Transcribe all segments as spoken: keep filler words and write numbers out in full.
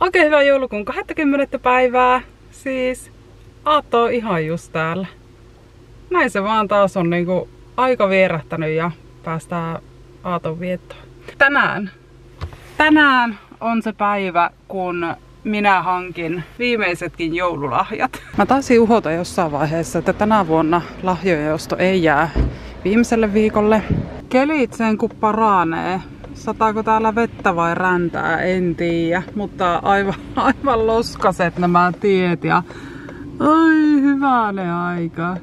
Oikein hyvää joulukuun kaksikymmentä päivää. Siis aatto on ihan just täällä. Näin se vaan taas on niinku aika vierähtänyt ja päästään aaton viettoon. Tänään. Tänään on se päivä, kun minä hankin viimeisetkin joululahjat. Mä taisin uhota jossain vaiheessa, että tänä vuonna lahjojen osto ei jää viimeiselle viikolle. Kelit sen kun paranee. Sataako täällä vettä vai räntää, en tiedä, mutta aivan, aivan loskaset nämä tiet ja ai hyvänen aika.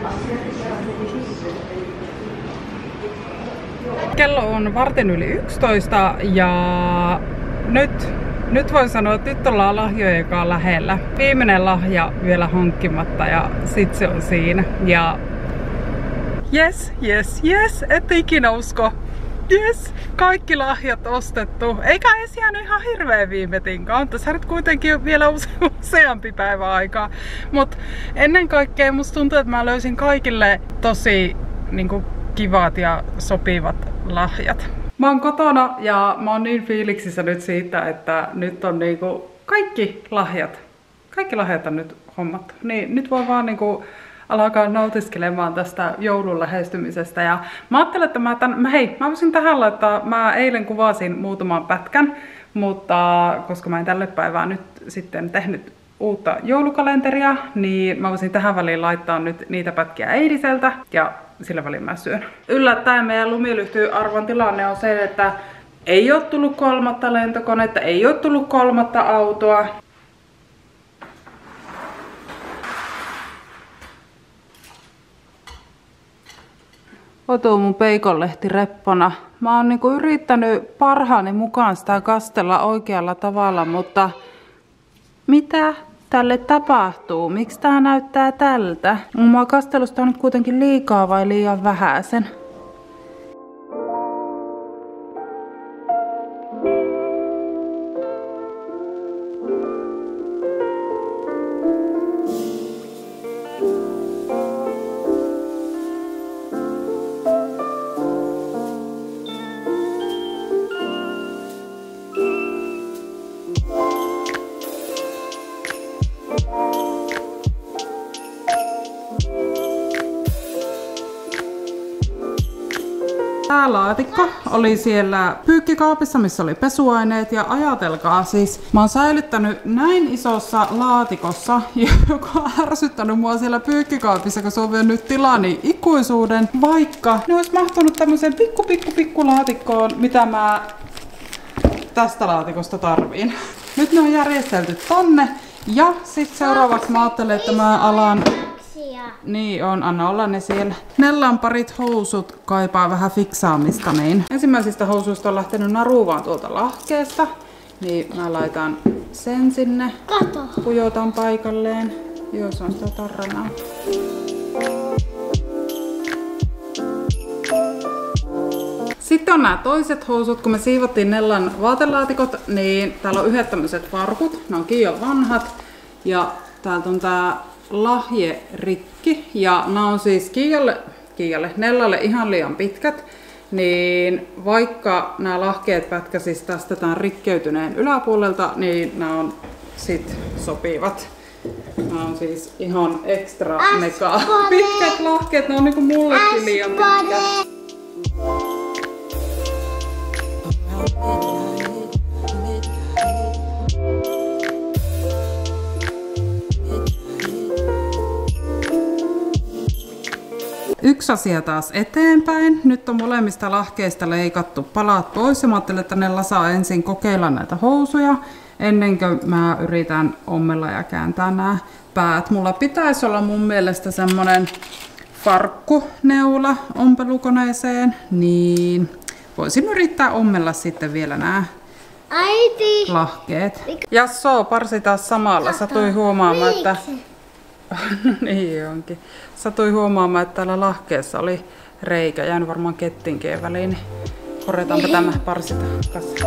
Kello on vartin yli yksitoista ja nyt, nyt voin sanoa, että nyt ollaan lahjojen kanssa lähellä. Viimeinen lahja vielä hankkimatta ja sit se on siinä. Ja jes, jes, jes, et ikinä usko. Jes, kaikki lahjat ostettu. Eikä edes jäänyt ihan hirveä viime tinkaan. Tässä nyt kuitenkin vielä use useampi päivä aikaa. Mut ennen kaikkea musta tuntuu, että mä löysin kaikille tosi niinku, kivat ja sopivat lahjat. Mä oon kotona ja mä oon niin fiiliksissä nyt siitä, että nyt on niinku kaikki lahjat. Kaikki lahjat on nyt hommattu. Niin nyt voi vaan niinku alkaa nautiskelemaan tästä joulun lähestymisestä. Ja mä ajattelin, että mä, tän, mä, hei, mä voisin tähän laittaa, mä eilen kuvasin muutaman pätkän, mutta koska mä en tälle päivään nyt sitten tehnyt uutta joulukalenteria, niin mä voisin tähän väliin laittaa nyt niitä pätkiä eiliseltä ja sillä välin mä syön. Yllättäen meidän lumilyhtyyn arvon tilanne on se, että ei ole tullut kolmatta lentokonetta, ei ole tullut kolmatta autoa. Otuu mun peikonlehti reppona. Mä oon niinku yrittänyt parhaani mukaan sitä kastella oikealla tavalla, mutta mitä tälle tapahtuu? Miksi tää näyttää tältä? Mua kastelusta on nyt kuitenkin liikaa vai liian vähäisen? Tää laatikko oli siellä pyykkikaapissa, missä oli pesuaineet ja ajatelkaa siis, mä oon säilyttänyt näin isossa laatikossa, joka on ärsyttänyt mua siellä pyykkikaapissa, kun se on vienyt tilani ikuisuuden, vaikka ne olisi mahtunut tämmöiseen pikku pikku pikku laatikkoon, mitä mä tästä laatikosta tarviin. Nyt ne on järjestelty tonne ja sitten seuraavaksi mä ajattelen, että mä alan... Niin on, anna olla ne siellä. Nellan parit housut kaipaa vähän fiksaamista, niin ensimmäisistä housuista on lähtenyt naru vaan tuolta lahkeesta. Niin mä laitan sen sinne. Kato. Pujotan paikalleen. Joo, se on sitä tarranaa. Sitten on nämä toiset housut, kun me siivottiin Nellan vaatelaatikot, niin täällä on yhdet tämmöiset farkut. Ne onkin jo vanhat. Ja täältä on tää lahjerikki ja nämä on siis Kiialle, Kiialle, Nellalle ihan liian pitkät, niin vaikka nämä lahkeet pätkäsis tästä tämän rikkeytyneen yläpuolelta, niin nämä on sit sopivat. Nämä on siis ihan ekstra mega pitkät lahkeet, ne on niinku mullekin liian pitkät. Yksi asia taas eteenpäin. Nyt on molemmista lahkeista leikattu palat pois ja mä ajattelin, että Nella saa ensin kokeilla näitä housuja ennen kuin mä yritän ommella ja kääntää nämä päät. Mulla pitäisi olla mun mielestä semmonen farkkuneula ompelukoneeseen, niin voisin yrittää ommella sitten vielä nämä Äiti. lahkeet. Jassoo, parsi taas samalla. Satuin huomaamaan, että... No niin onkin. Satuin huomaamaan, että täällä lahkeessa oli reikä. Jäänyt varmaan kettinkien väliin. Niin korjataanpa tämä parsita kanssa.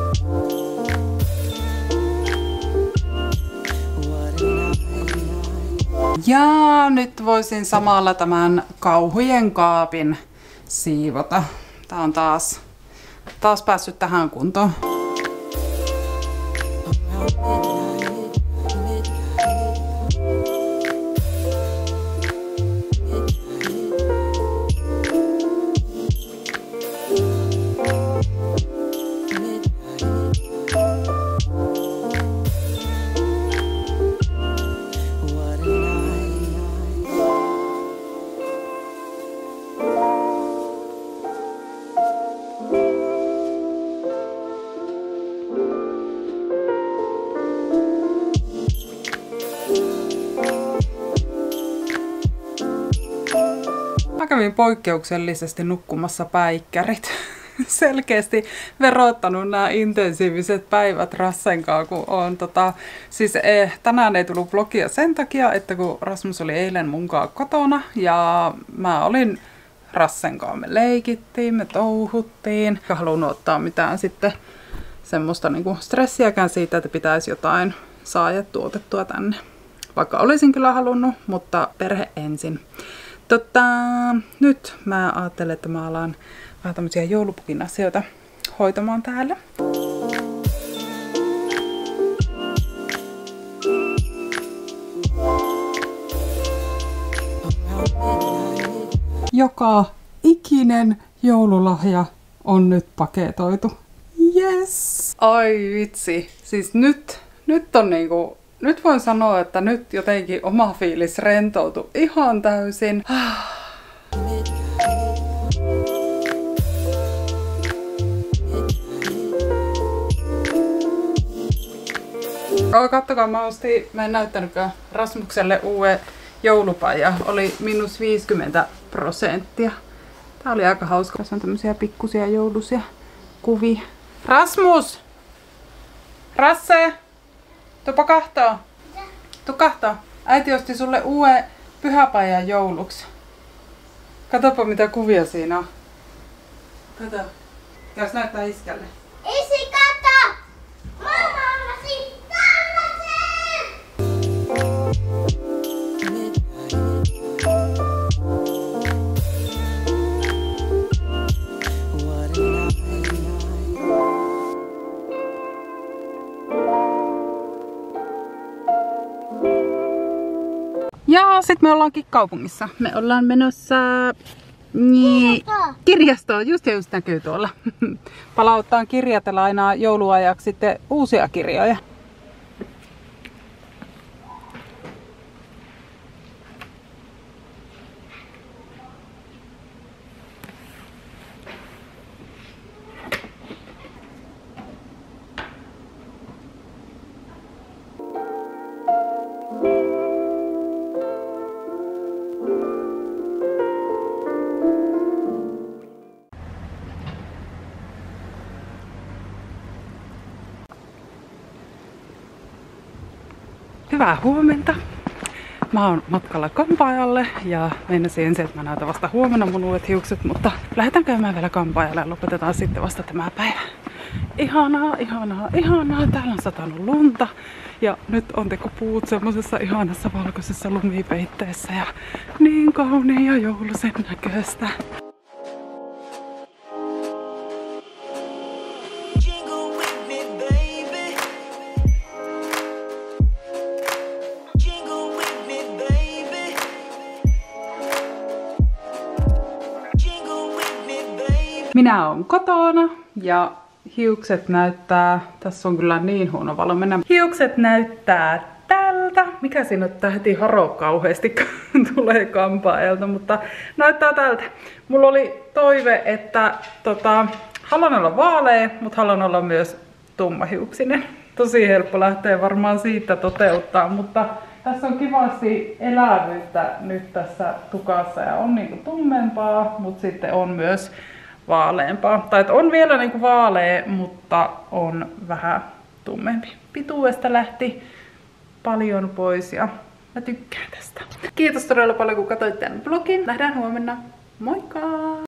Ja nyt voisin samalla tämän kauhujen kaapin siivota. Tää on taas, taas päässyt tähän kuntoon. kävin poikkeuksellisesti nukkumassa päikkärit. Selkeästi verottanut nämä intensiiviset päivät Rassenkaan, kun on tota, siis eh, tänään ei tullut vlogia sen takia, että kun Rasmus oli eilen munkaan kotona ja mä olin Rassenkaan, me leikittiin, me touhuttiin. Enkä halunnut ottaa mitään sitten semmoista niinku stressiäkään siitä, että pitäisi jotain saada tuotettua tänne. Vaikka olisin kyllä halunnut, mutta perhe ensin. Tota, nyt mä ajattelen, että mä alan vähän tämmöisiä joulupukin asioita hoitamaan täällä. Joka ikinen joululahja on nyt paketoitu. Yes! Ai vitsi. Siis nyt, nyt on niinku, nyt voin sanoa, että nyt jotenkin oma fiilis rentoutui ihan täysin. Oh, kattokaa, mä ostin, mä en näyttänytkään Rasmukselle uuden joulupaja. Oli miinus viisikymmentä prosenttia. Tää oli aika hauska. Tässä on tämmösiä pikkusia joulusia kuvia. Rasmus! Rasse! Tuupa kahtoo. Tuu kahtoo. Äiti osti sulle uuden pyhäpajan jouluksi. Katsopa mitä kuvia siinä on. Kato. Käys näyttää iskälle. Isi, kato! Mamma avasi tällaisen! Ja sit me ollaankin kaupungissa. Me ollaan menossa niin, kirjastoon, just ja just näkyy tuolla. Palauttaan kirjatella aina jouluajaksi sitten uusia kirjoja. Hyvää huomenta! Mä oon matkalla kampaajalle ja meinasin ensin, että mä näytän vasta huomenna mun uudet hiukset, mutta lähdetään käymään vielä kampaajalle ja lopetetaan sitten vasta tämä päivä. Ihanaa, ihanaa, ihanaa! Täällä on satanut lunta ja nyt on tekopuut semmosessa ihanassa valkoisessa lumipeitteessä ja niin kauniin ja joulusen näköistä. Minä oon kotona ja hiukset näyttää, tässä on kyllä niin huono valo mennä. Hiukset näyttää tältä. Mikä siinä on, että heti haro kauheasti tulee kampaajalta, mutta näyttää tältä. Mulla oli toive, että tota, haluan olla vaalea, mutta haluan olla myös tummahiuksinen. Tosi helppo lähteä varmaan siitä toteuttaa, mutta tässä on kivasti elävyyttä nyt tässä tukassa ja on niinku tummempaa, mutta sitten on myös vaaleampaa. Tai että on vielä niinku vaalea, mutta on vähän tummempi. Pituudesta lähti paljon pois ja mä tykkään tästä. Kiitos todella paljon kun katsoit tämän vlogin. Nähdään huomenna. Moikka!